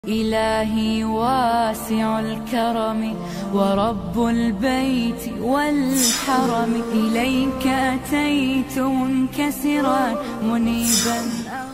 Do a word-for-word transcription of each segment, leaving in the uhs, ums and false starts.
إلهي واسع الكرم ورب البيت والحرم، إليك أتيت منكسرا منيبا.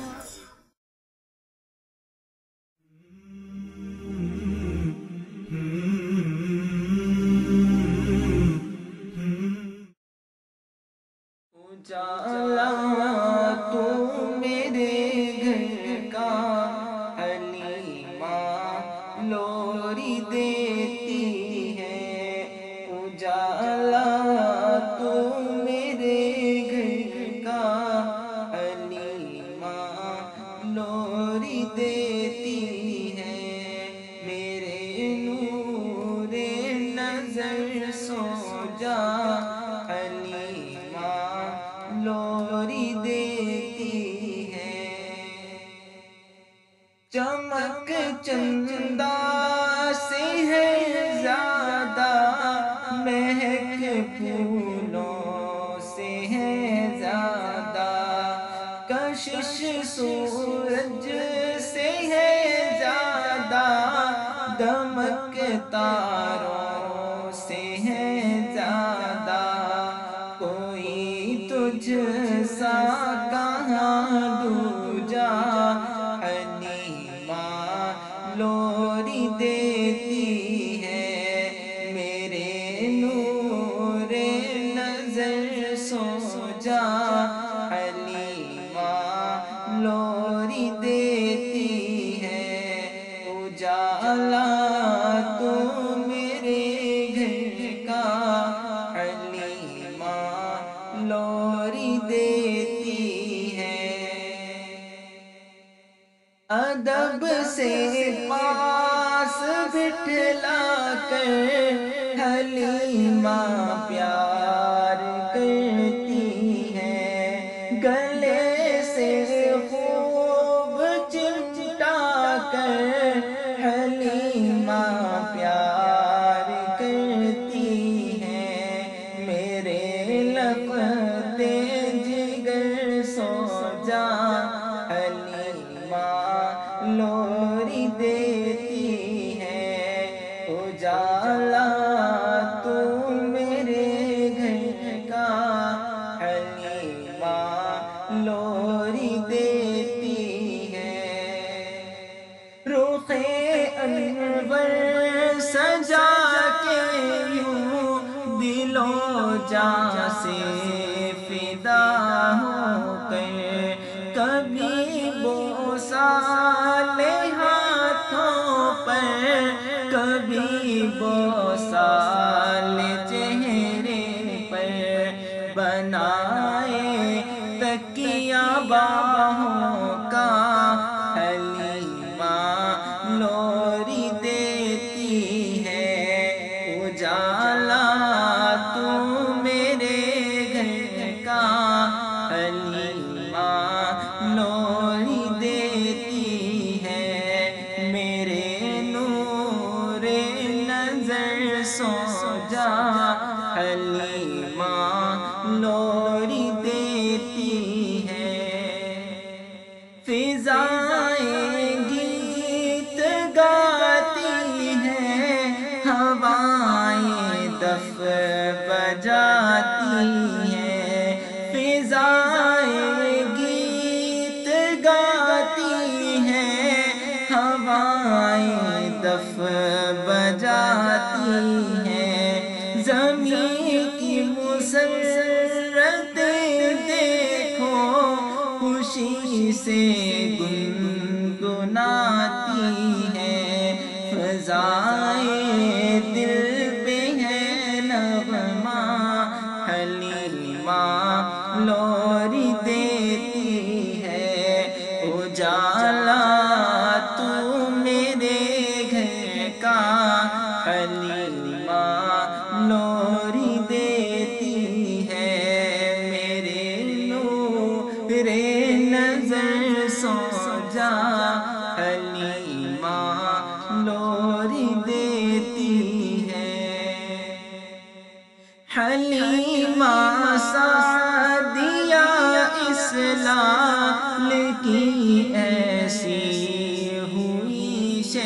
اجالا تو میرے گھر کا حلیمہ لوری دیتی ہے، اجالا تو میرے گھر کا حلیمہ لوری دیتی ہے، میرے نور نظر سو جا لوری دیتی ہے، چمک چندہ سے ہے زیادہ، مہک پھولوں سے ہے زیادہ، کشش سورج سے ہے زیادہ، دمک تاروں سے ہے زیادہ، کوئی تجھ سا کہاں دوجا حلیمہ لوری دیتی ہے، میرے نور نظر سو جا حلیمہ لوری دیتی ہے، اجالا تو میرے گھر کا حلیمہ لوری دیتی ہے، ادب سے پاس بٹھلا کر حلیمہ پیار کرتی ہے، گلے سے خوب چمٹا کر حلیمہ پیار کرتی ہے، میرے لپتے جگر سو جا حلیمہ لوری دیتی ہے، اجالا تو میرے گھر کا حلیمہ لوری دیتی ہے، رخ انور سجا کے یوں دل و جاں سے فدا ہو کر، کبھی بوسہ لے ہاتھوں پر، کبھی بوسہ لے چہرے پر، بنائے تکیہ باہوں کا حلیمہ لوری دیتی ہے، اجالا تو میرے گھر کا حلیمہ لوری دیتی ہے، میرے نور نظر سو جا حلیمہ لوری دیتی ہے، فضائیں گیت گاتی ہیں، ہوائیں دف بجاتی ہیں، فضائیں گیت گاتی ہیں، ہوائیں دف بجاتی ہیں، زمین کی مسرتیں دیکھو خوشی سے گنگناتی ہیں، فضائیں دل پہ ہے نغمہ حلیمہ لوری دیتی ہے، اجالا تو میرے گھر کا حلیمہ لوری دیتی ہے، میرے نور نظر سو جا حلیمہ لوری دیتی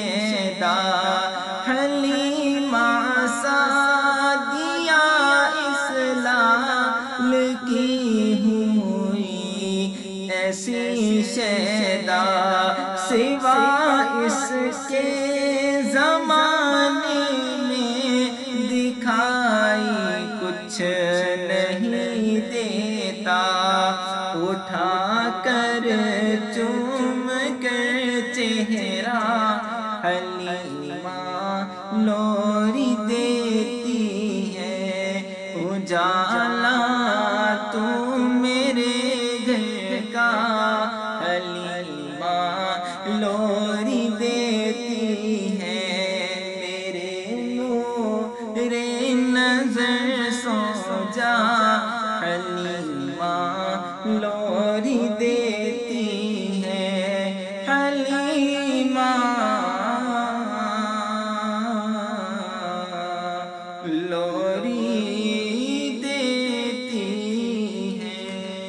شیدا حلیمہ سعدیہ اسلام کی ہوئی ایسی شیدا سوا اس کے زمانے میں دکھائی کچھ نہیں دیتا اٹھا کر چوم کر چہرہ حلیمہ لوری دیتی ہے اجالا تو میرے گھر کا حلیمہ لوری دیتی ہے میرے نور نظر سو جا حلیمہ لوری دیتی ہے حلیمہ لوری دیتی ہے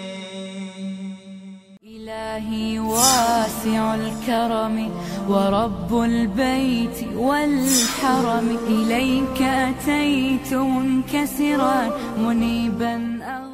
إلهي واسع الكرم ورب البيت والحرم إليك أتيت منكسرا منيبا